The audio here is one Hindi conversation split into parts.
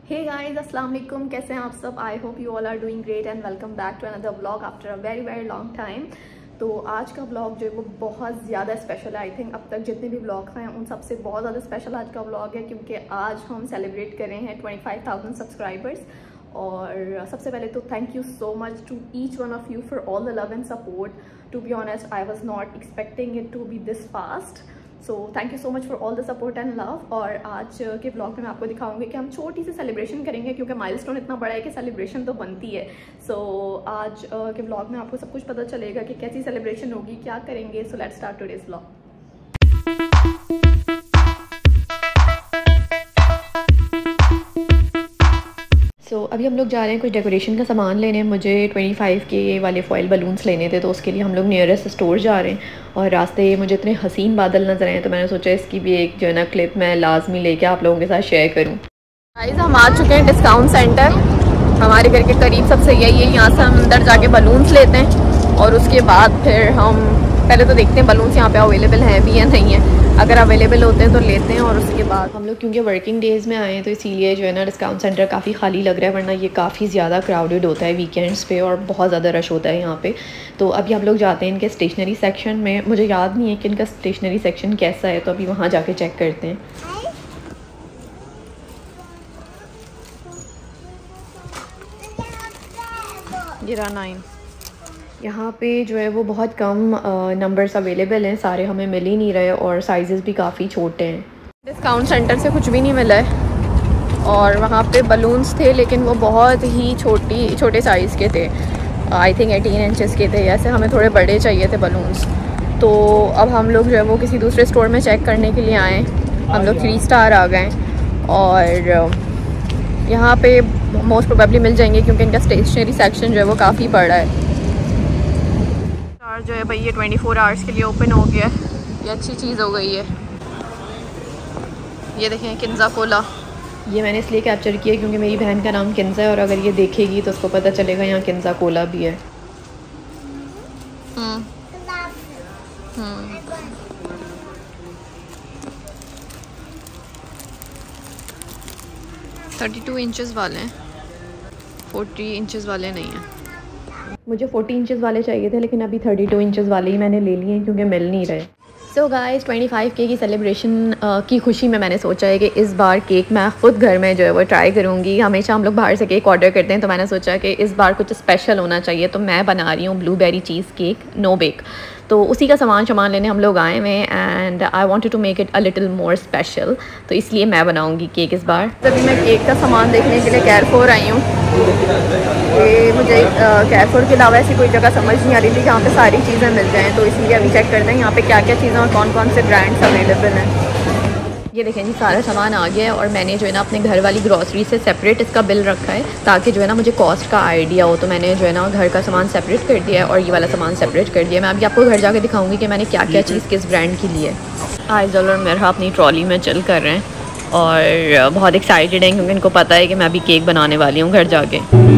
हे गाइस, अस्सलाम वालेकुम। कैसे हैं आप सब? I hope you all are doing great and welcome back to another vlog after a very very long time. तो आज का व्लॉग जो है वो बहुत ज़्यादा स्पेशल है। आई थिंक अब तक जितने भी व्लॉग्स हैं उन सबसे बहुत ज़्यादा स्पेशल आज का व्लॉग है, क्योंकि आज हम सेलिब्रेट कर रहे हैं 25,000 सब्सक्राइबर्स। और सबसे पहले तो thank you so much to each one of you for all the love and support. To be honest, I was not expecting it to be this fast. So thank you so much for all the support and love. और आज के ब्लॉग में मैं आपको दिखाऊंगी कि हम छोटी सी सेलिब्रेशन करेंगे, क्योंकि माइलस्टोन इतना बड़ा है कि सेलिब्रेशन तो बनती है। सो आज के ब्लॉग में आपको सब कुछ पता चलेगा कि कैसी सेलिब्रेशन होगी, क्या करेंगे। So let's start today's blog. अभी हम लोग जा रहे हैं कुछ डेकोरेशन का सामान लेने। मुझे 25 के वाले फॉइल बलून्स लेने थे, तो उसके लिए हम लोग नियरेस्ट स्टोर जा रहे हैं। और रास्ते मुझे इतने हसीन बादल नजर आए, तो मैंने सोचा इसकी भी एक जो है ना क्लिप मैं लाजमी लेके आप लोगों के साथ शेयर करूं। गाइस, हम आ चुके हैं डिस्काउंट सेंटर। हमारे घर के करीब सबसे यही है। यहाँ से हम अंदर जाके बलून्स लेते हैं और उसके बाद फिर हम पहले तो देखते हैं बलून्स यहाँ पे अवेलेबल हैं भी या नहीं है। अगर अवेलेबल होते हैं तो लेते हैं, और उसके बाद हम लोग क्योंकि वर्किंग डेज़ में आए हैं तो इसीलिए जो है ना डिस्काउंट सेंटर काफ़ी खाली लग रहा है, वरना ये काफ़ी ज़्यादा क्राउडेड होता है वीकेंड्स पे और बहुत ज़्यादा रश होता है यहाँ पे। तो अभी हम लोग जाते हैं इनके स्टेशनरी सेक्शन में। मुझे याद नहीं है कि इनका स्टेशनरी सेक्शन कैसा है, तो अभी वहाँ जाके चेक करते हैं। ये रहा 9। यहाँ पे जो है वो बहुत कम नंबर्स अवेलेबल हैं, सारे हमें मिल ही नहीं रहे और साइज़ेस भी काफ़ी छोटे हैं। डिस्काउंट सेंटर से कुछ भी नहीं मिला है। और वहाँ पे बलून्स थे, लेकिन वो बहुत ही छोटे साइज़ के थे। आई थिंक 18 इंचेस के थे। ऐसे हमें थोड़े बड़े चाहिए थे बलून्स। तो अब हम लोग जो है वो किसी दूसरे स्टोर में चेक करने के लिए आए। हम लोग 3 स्टार आ गए और यहाँ पे मोस्ट प्रोबेबली मिल जाएंगे, क्योंकि इनका स्टेशनरी सेक्शन जो है वो काफ़ी बड़ा है। जो है भाई ये 24 आवर्स के लिए ओपन हो गया है। ये अच्छी चीज़ हो गई है। ये देखें किंजा कोला। ये मैंने इसलिए कैप्चर किया क्योंकि मेरी बहन का नाम किंजा है, और अगर ये देखेगी तो उसको पता चलेगा यहाँ किंजा कोला भी है। 32 इंचेस वाले हैं, 40 इंचेस वाले नहीं हैं। मुझे 40 इंचेस वाले चाहिए थे, लेकिन अभी 32 इंचेस वाले ही मैंने ले लिए हैं क्योंकि मिल नहीं रहे। सो गाइस, 25K की सेलिब्रेशन की खुशी में मैंने सोचा है कि इस बार केक मैं ख़ुद घर में जो है वो ट्राई करूँगी। हमेशा हम लोग बाहर से केक ऑर्डर करते हैं, तो मैंने सोचा कि इस बार कुछ स्पेशल होना चाहिए। तो मैं बना रही हूँ blueberry cheesecake no bake. तो उसी का सामान लेने हम लोग आए हुए हैं, and I wanted to make it a little more special. तो इसलिए मैं बनाऊंगी केक इस बार। तभी मैं केक का सामान देखने के लिए कैरफोर आई हूँ। ये मुझे कैरफोर के अलावा ऐसी कोई जगह समझ नहीं आ रही थी जहाँ पे सारी चीज़ें मिल जाएँ, तो इसलिए अभी चेक करते हैं यहाँ पे क्या क्या चीज़ें और कौन कौन से ब्रांड्स अवेलेबल हैं। ये देखें जी, सारा सामान आ गया है, और मैंने जो है ना अपने घर वाली ग्रॉसरी से सेपरेट इसका बिल रखा है, ताकि जो है ना मुझे कॉस्ट का आइडिया हो। तो मैंने जो है ना घर का सामान सेपरेट कर दिया है और ये वाला सामान सेपरेट कर दिया है। मैं अभी आपको घर जाके दिखाऊंगी कि मैंने क्या क्या चीज़ किस ब्रांड की ली है। आइज़ल और मेरा अपनी ट्रॉली में चल कर रहे हैं और बहुत एक्साइटेड हैं, क्योंकि इनको पता है कि मैं अभी केक बनाने वाली हूँ घर जाके।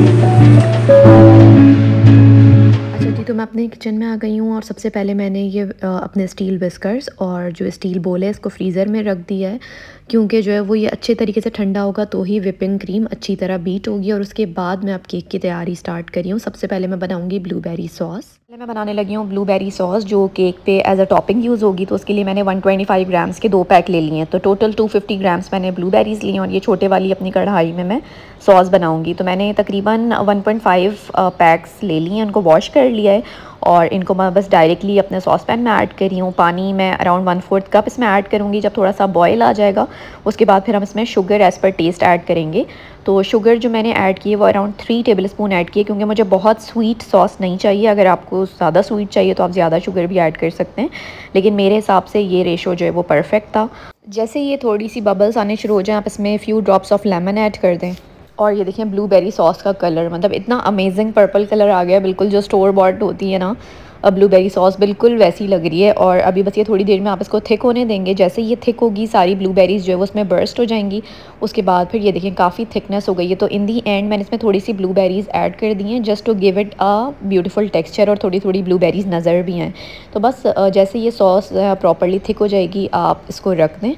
तो मैं अपने किचन में आ गई हूँ, और सबसे पहले मैंने ये अपने स्टील बिस्कर्स और जो स्टील बोल है इसको फ्रीज़र में रख दिया है, क्योंकि जो है वो ये अच्छे तरीके से ठंडा होगा तो ही व्हिपिंग क्रीम अच्छी तरह बीट होगी। और उसके बाद मैं अब केक की तैयारी स्टार्ट करी हूँ। सबसे पहले मैं बनाऊँगी ब्लूबेरी सॉस। पहले मैं बनाने लगी हूँ ब्लूबेरी सॉस, जो केक पे एज अ टॉपिंग यूज़ होगी। तो उसके लिए मैंने 125 ग्राम्स के 2 पैक ले लिए हैं। तो टोटल 250 ग्राम्स मैंने ब्लूबेरीज़ लिए हैं, और ये छोटे वाली अपनी कढ़ाई में मैं सॉस बनाऊँगी। तो मैंने तकरीबन 1.5 पैक्स ले लिए हैं, उनको वॉश कर लिया है, और इनको मैं बस डायरेक्टली अपने सॉस पैन में ऐड कर रही हूँ। पानी मैं अराउंड 1/4 कप इसमें ऐड करूँगी। जब थोड़ा सा बॉयल आ जाएगा उसके बाद फिर हम इसमें sugar as per taste add करेंगे। तो शुगर जो मैंने ऐड की है वो अराउंड 3 टेबलस्पून ऐड की है, क्योंकि मुझे बहुत स्वीट सॉस नहीं चाहिए। अगर आपको ज़्यादा स्वीट चाहिए तो आप ज़्यादा शुगर भी ऐड कर सकते हैं, लेकिन मेरे हिसाब से ये रेशो जो है वो परफेक्ट था। जैसे ये थोड़ी सी बबल्स आने शुरू हो जाए, आप इसमें few drops of lemon add कर दें। और ये देखें ब्लूबेरी सॉस का कलर, मतलब इतना अमेजिंग पर्पल कलर आ गया, बिल्कुल जो स्टोर बॉट होती है ना ब्लूबेरी सॉस, बिल्कुल वैसी लग रही है। और अभी बस ये थोड़ी देर में आप इसको थिक होने देंगे। जैसे ये थिक होगी, सारी ब्लूबेरीज़ जो है वो उसमें बर्स्ट हो जाएंगी। उसके बाद फिर ये देखें काफ़ी थिकनेस हो गई है। तो इन दी एंड मैंने इसमें थोड़ी सी ब्लूबेरीज़ ऐड कर दी हैं, just to give it a beautiful texture, और थोड़ी थोड़ी ब्लूबेरीज़ नज़र भी हैं। तो बस जैसे ये सॉस प्रॉपरली थिक हो जाएगी, आप इसको रख दें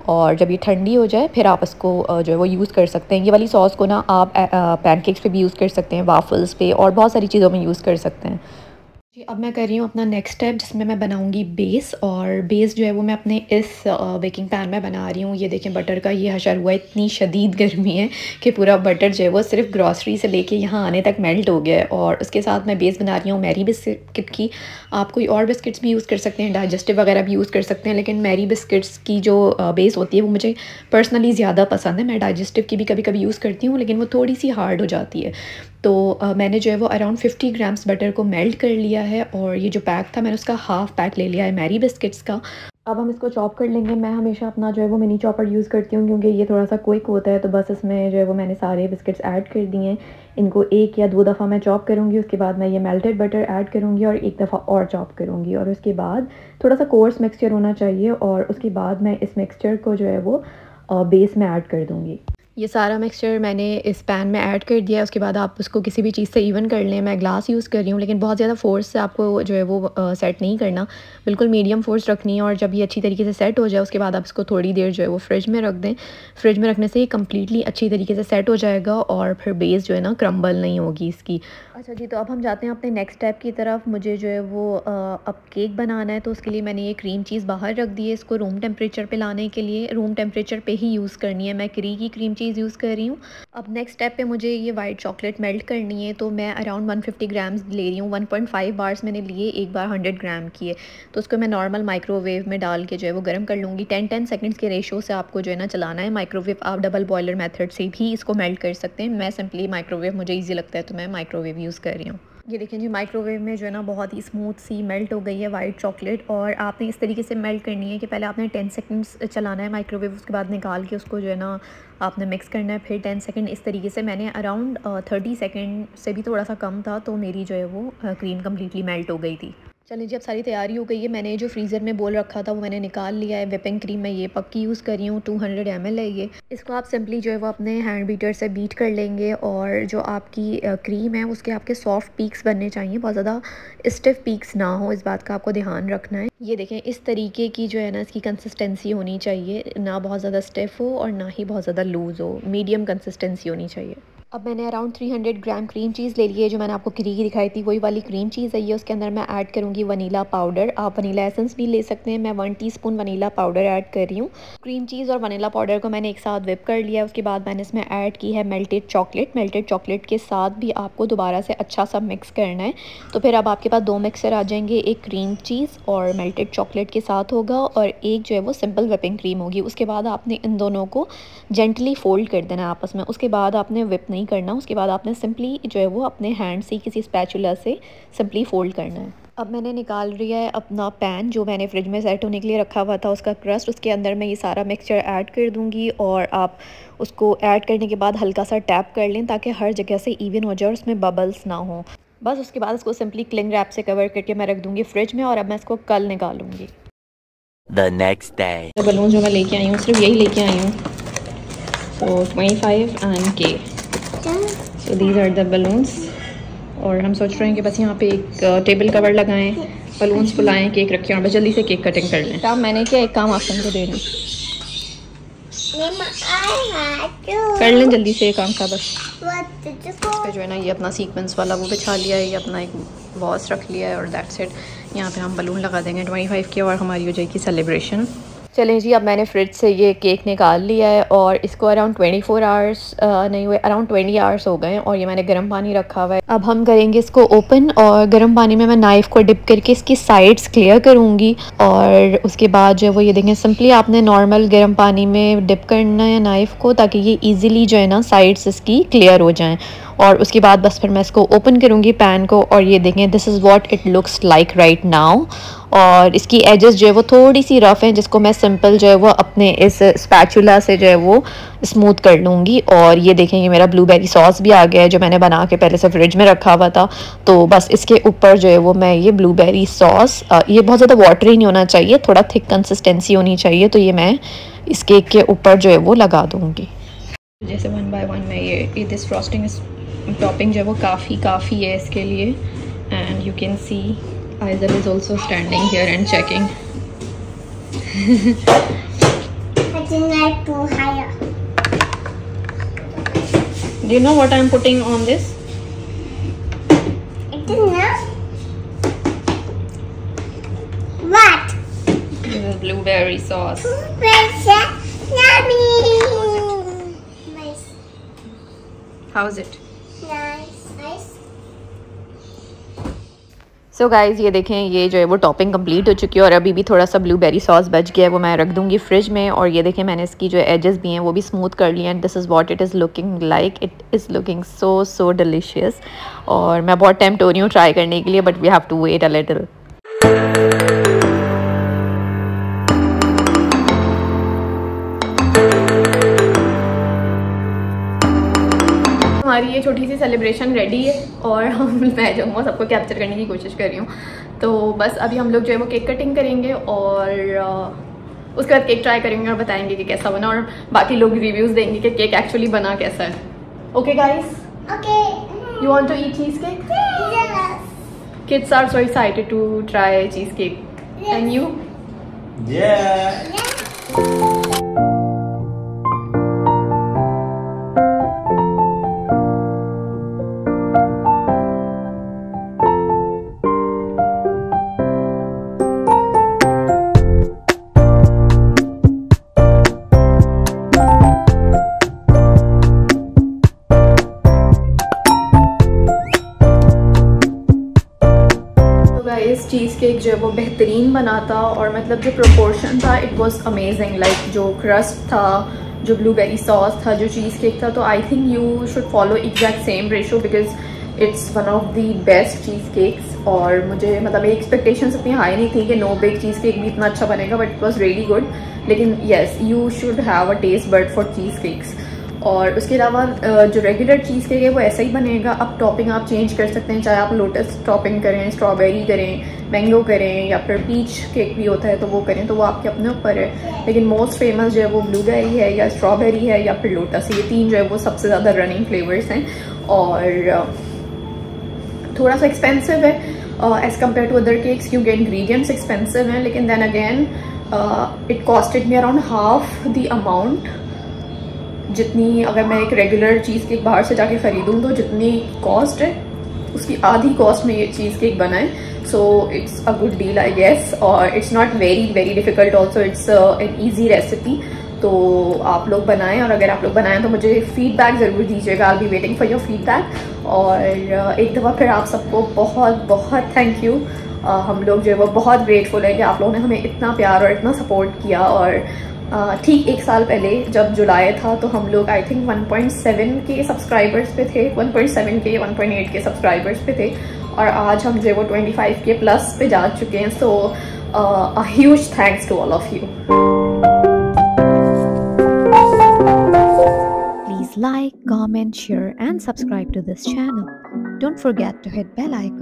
और जब ये ठंडी हो जाए फिर आप इसको जो है वो यूज़ कर सकते हैं। ये वाली सॉस को ना आप पैनकेक्स पे भी यूज़ कर सकते हैं, वाफ़ल्स पे और बहुत सारी चीज़ों में यूज़ कर सकते हैं। जी, अब मैं कर रही हूँ अपना नेक्स्ट स्टेप, जिसमें मैं बनाऊँगी बेस। और बेस जो है वो मैं अपने इस बेकिंग पैन में बना रही हूँ। ये देखें बटर का ये हशर हुआ है, इतनी शदीद गर्मी है कि पूरा बटर जो है वो सिर्फ ग्रॉसरी से लेके यहाँ आने तक मेल्ट हो गया है। और उसके साथ मैं बेस बना रही हूँ मैरी बिस्किट की। आप कोई और बिस्किट्स भी यूज़ कर सकते हैं, डाइजेस्टिव वगैरह भी यूज़ कर सकते हैं, लेकिन मैरी बिस्किट्स की जो बेस होती है वो मुझे पर्सनली ज़्यादा पसंद है। मैं डाइजेस्टिव की भी कभी कभी यूज़ करती हूँ, लेकिन वो थोड़ी सी हार्ड हो जाती है। तो मैंने जो है वो अराउंड 50 ग्राम्स बटर को मेल्ट कर लिया है और ये जो पैक था मैंने उसका हाफ़ पैक ले लिया है मैरी बिस्किट्स का। अब हम इसको चॉप कर लेंगे। मैं हमेशा अपना जो है वो मिनी चॉपर यूज़ करती हूँ क्योंकि ये थोड़ा सा क्विक होता है। तो बस इसमें जो है वो मैंने सारे बिस्किट्स ऐड कर दिए हैं। इनको 1 या 2 दफ़ा मैं चॉप करूँगी, उसके बाद मैं ये मेल्टेड बटर ऐड करूँगी और 1 दफ़ा और चॉप करूँगी। और उसके बाद थोड़ा सा कोर्स मिक्सचर होना चाहिए और उसके बाद मैं इस मिक्सचर को जो है वो बेस में ऐड कर दूँगी। ये सारा मिक्सचर मैंने इस पैन में ऐड कर दिया है। उसके बाद आप उसको किसी भी चीज़ से इवन कर लें। मैं ग्लास यूज़ कर रही हूँ, लेकिन बहुत ज़्यादा फोर्स से आपको जो है वो सेट नहीं करना, बिल्कुल मीडियम फोर्स रखनी है। और जब ये अच्छी तरीके से सेट हो जाए उसके बाद आप इसको थोड़ी देर जो है वो फ्रिज में रख दें। फ्रिज में रखने से ये कम्प्लीटली अच्छी तरीके से सेट हो जाएगा और फिर बेस जो है ना क्रम्बल नहीं होगी इसकी। अच्छा जी, तो अब हम जाते हैं अपने नेक्स्ट स्टेप की तरफ। मुझे जो है वो अब केक बनाना है, तो उसके लिए मैंने ये क्रीम चीज़ बाहर रख दी है। इसको रूम टेम्परेचर पे लाने के लिए रूम टेम्परेचर पे ही यूज़ करनी है। मैं क्री की क्रीम चीज़ यूज़ कर रही हूँ। अब नेक्स्ट स्टेप पे मुझे ये वाइट चॉकलेट मेल्ट करनी है, तो मैं अराउंड 150 ग्राम्स ले रही हूँ। 1.5 बार्स मैंने लिए, एक बार 100 ग्राम की है। तो उसको मैं नॉर्मल माइक्रोवेव में डाल के जो है वो गर्म कर लूँगी। 10-10 सेकंड्स के रेशो से आपको जो है ना चलाना है माइक्रोवेव। आप डबल बॉयलर मेथड से भी इसको मेल्ट कर सकते हैं। मैं सिंपली माइक्रोवेव मुझे ईजी लगता है तो मैं माइक्रोवेव यूज़ कर रही हूँ। ये देखें जी, माइक्रोवेव में जो है ना बहुत ही स्मूथ सी मेल्ट हो गई है वाइट चॉकलेट। और आपने इस तरीके से मेल्ट करनी है कि पहले आपने 10 सेकंड्स चलाना है माइक्रोवेव, उसके बाद निकाल के उसको जो है ना आपने मिक्स करना है, फिर 10 सेकंड। इस तरीके से मैंने अराउंड 30 सेकंड से भी थोड़ा सा कम था, तो मेरी जो है वो क्रीम कम्प्लीटली मेल्ट हो गई थी। चलिए जी, अब सारी तैयारी हो गई है। मैंने जो फ्रीज़र में बोल रखा था वो मैंने निकाल लिया है। व्हिपिंग क्रीम मैं ये पक्की यूज़ कर रही हूँ, 200 ml है ये। इसको आप सिंपली जो है वो अपने हैंड बीटर से बीट कर लेंगे और जो आपकी क्रीम है उसके आपके सॉफ्ट पीक्स बनने चाहिए, बहुत ज़्यादा स्टिफ पीक्स ना हो, इस बात का आपको ध्यान रखना है। ये देखें इस तरीके की जो है ना इसकी कंसिस्टेंसी होनी चाहिए, ना बहुत ज़्यादा स्टिफ हो और ना ही बहुत ज़्यादा लूज़ हो, मीडियम कंसिस्टेंसी होनी चाहिए। अब मैंने अराउंड 300 ग्राम क्रीम चीज़ ले ली है, जो मैंने आपको क्री की दिखाई थी वही वाली क्रीम चीज़ है ये। उसके अंदर मैं ऐड करूँगी वनीला पाउडर। आप वनीला एसेंस भी ले सकते हैं। मैं 1 टीस्पून वनीला पाउडर ऐड कर रही हूँ। क्रीम चीज़ और वनीला पाउडर को मैंने एक साथ व्हिप कर लिया। उसके बाद मैंने इसमें ऐड की है मेल्टेड चॉकलेट। मेल्टेड चॉकलेट के साथ भी आपको दोबारा से अच्छा सा मिक्स करना है। तो फिर अब आपके पास 2 मिक्सर आ जाएंगे, एक क्रीम चीज़ और मेल्टेड चॉकलेट के साथ होगा और एक जो है वो सिंपल व्हिपिंग क्रीम होगी। उसके बाद आपने इन दोनों को जेंटली फोल्ड कर देना है आपस में। उसके बाद आपने व्हिप नहीं करना, उसके बाद आपने सिंपली जो है वो अपने हैंड से किसी स्पैचुला से सिंपली फोल्ड करना है। अब मैंने निकाल लिया है अपना पैन जो मैंने फ्रिज में सेट होने के लिए रखा हुआ था, उसका क्रस्ट। उसके अंदर मैं ये सारा मिक्सचर ऐड कर दूंगी और आप उसको ऐड करने के बाद हल्का सा टैप कर लें ताकि हर जगह से इवन हो जाए और उसमें बबल्स ना हो। बस उसके बाद इसको सिंपली क्लिंग रैप से कवर करके मैं रख दूँगी फ्रिज में और अब मैं इसको कल निकालूँगी। The next day. तो बलून जो मैं लेके आई हूँ सिर्फ यही लेके आई हूँ, so 25 and K. So these are the balloons. और हम सोच रहे हैं कि बस यहाँ पे एक टेबल कवर लगाएं, बलून्स फुलाएं, केक रखें और बस जल्दी से केक कटिंग कर लें। अब मैंने क्या एक काम आसन को दे रही कर लें जल्दी से ये काम का बस। पे जो है ना ये अपना सीक्वेंस वाला वो बिछा लिया है, ये अपना एक बॉस रख लिया है और दैट्स इट। यहाँ पे हम बलून लगा देंगे 25 के और हमारी हो जाएगी सेलिब्रेशन। चलें जी, अब मैंने फ्रिज से ये केक निकाल लिया है और इसको अराउंड 24 आवर्स नहीं हुए, अराउंड 20 आवर्स हो गए और ये मैंने गर्म पानी रखा हुआ है। अब हम करेंगे इसको ओपन और गर्म पानी में मैं नाइफ़ को डिप करके इसकी साइड्स क्लियर करूँगी और उसके बाद जो है वो ये देखें सिंपली आपने नॉर्मल गर्म पानी में डिप करना है नाइफ़ को ताकि ये ईज़िली जो है ना साइड्स इसकी क्लियर हो जाएँ। और उसके बाद बस फिर मैं इसको ओपन करूँगी पैन को और ये देखें this is what it looks like right now. और इसकी एजेस जो है वो थोड़ी सी रफ़ हैं जिसको मैं सिंपल जो है वो अपने इस स्पैचुला से जो है वो स्मूथ कर लूँगी। और ये देखें ये मेरा ब्लूबेरी सॉस भी आ गया है जो मैंने बना के पहले से फ्रिज में रखा हुआ था। तो बस इसके ऊपर जो है वो मैं ये ब्लूबेरी सॉस, ये बहुत ज़्यादा वाटरी नहीं होना चाहिए, थोड़ा थिक कंसिस्टेंसी होनी चाहिए, तो ये मैं इस केक के ऊपर जो है वो लगा दूँगी। जैसे 1 बाय 1 मैं ये दिस फ्रॉस्टिंग टॉपिंग जो है वो काफ़ी है इसके लिए। And you can see Aizal is also standing here and checking. Getting like too higher. Do you know what I'm putting on this? It is not. What? This is blueberry sauce. Yummy. Nice. How is it? Nice. Nice. So guys ये देखें, ये जो है वो टॉपिंग कंप्लीट हो चुकी है और अभी भी थोड़ा सा ब्लूबेरी सॉस बच गया है, वो मैं रख दूँगी फ्रिज में। और ये देखें मैंने इसकी जो एजेस भी हैं वो भी स्मूथ कर लिए and this is what it is looking like. It is looking so delicious और मैं बहुत टेम्प्ट हो रही हूँ ट्राई करने के लिए, but we have to wait a little. हमारी ये छोटी सी सेलिब्रेशन रेडी है और मैं जो हूँ सबको कैप्चर करने की कोशिश कर रही हूँ। तो बस अभी हम लोग जो है वो केक कटिंग करेंगे और उसके बाद केक ट्राई करेंगे और बताएंगे कि कैसा बना और बाकी लोग रिव्यूज़ देंगे कि केक एक्चुअली बना कैसा है। Okay guys, Okay. You want to eat cheesecake? Yes. Kids are so excited to try cheesecake. Yes. And you? Yeah. Cheesecake जो है वो बेहतरीन बना था और मतलब जो प्रोपोर्शन था इट वाज अमेजिंग। लाइक जो क्रस्ट था, जो ब्लूबेरी सॉस था, जो चीज़ केक था, तो I think you should follow exact same ratio because it's one of the best cheesecakes. और मुझे मतलब मेरी एक्सपेक्टेशंस इतनी हाई नहीं थी कि नो बेक चीज़ केक भी इतना अच्छा बनेगा, but it was really good. लेकिन yes, you should have a taste bud for cheesecakes. और उसके अलावा जो रेगुलर चीज़ केक है वो ऐसा ही बनेगा। अब टॉपिंग आप चेंज कर सकते हैं, चाहे आप लोटस टॉपिंग करें, स्ट्रॉबेरी करें, मैंगो करें या फिर पीच केक भी होता है तो वो करें, तो वो आपके अपने ऊपर है। लेकिन मोस्ट फेमस जो है वो ब्लूबेरी है या स्ट्रॉबेरी है या फिर लोटस, ये तीन जो है वो सबसे ज़्यादा रनिंग फ्लेवर्स हैं। और थोड़ा सा एक्सपेंसिव है as compare to other cakes क्योंकि इंग्रेडिएंट्स एक्सपेंसिव हैं। लेकिन then again it costed me around half the amount जितनी अगर मैं एक रेगुलर चीज़ केक बाहर से जाके ख़रीदूँ तो जितनी कॉस्ट है उसकी आधी कॉस्ट में ये चीज़ केक बना है। So it's a good deal I guess. और it's not very difficult also, it's an easy recipe. तो आप लोग बनाएं और अगर आप लोग बनाएं तो मुझे फीडबैक ज़रूर दीजिएगा। I will be waiting for your feedback. और एक दफ़ा फिर आप सबको बहुत बहुत थैंक यू। हम लोग जो है वो बहुत ग्रेटफुल है कि आप लोगों ने हमें इतना प्यार और इतना सपोर्ट किया। और ठीक एक साल पहले जब जुलाई था तो हम लोग आई थिंक 1.7 के सब्सक्राइबर्स पे थे, 1.7 के 1.8 के सब्सक्राइबर्स पे थे और आज हम जो है वो 25 के प्लस पे जा चुके हैं। So a huge thanks to all of you. Please like, comment, share and subscribe to this channel. Don't forget to hit bell icon